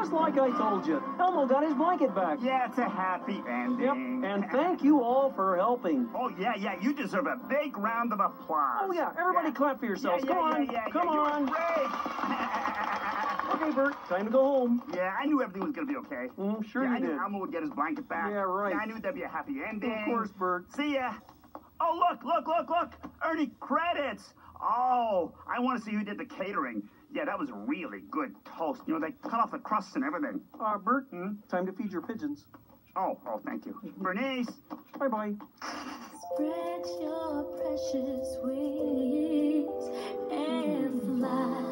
just like I told you. Elmo got his blanket back. Yeah, it's a happy ending. Yep, and thank you all for helping. Oh, yeah, you deserve a big round of applause. Oh, yeah, everybody clap for yourselves. Come on. Come on. Okay, Bert, time to go home. Yeah, I knew everything was going to be okay. Sure you I knew did. Elmo would get his blanket back. Yeah, right. Yeah, I knew there'd be a happy ending. Of course, Bert. See ya. Oh, look. Ernie, credits. Oh, I want to see who did the catering. Yeah, that was a really good toast. You know, they cut off the crusts and everything. Bert, time to feed your pigeons. Oh, thank you. Bernice. Bye-bye. Spread your precious wings and fly.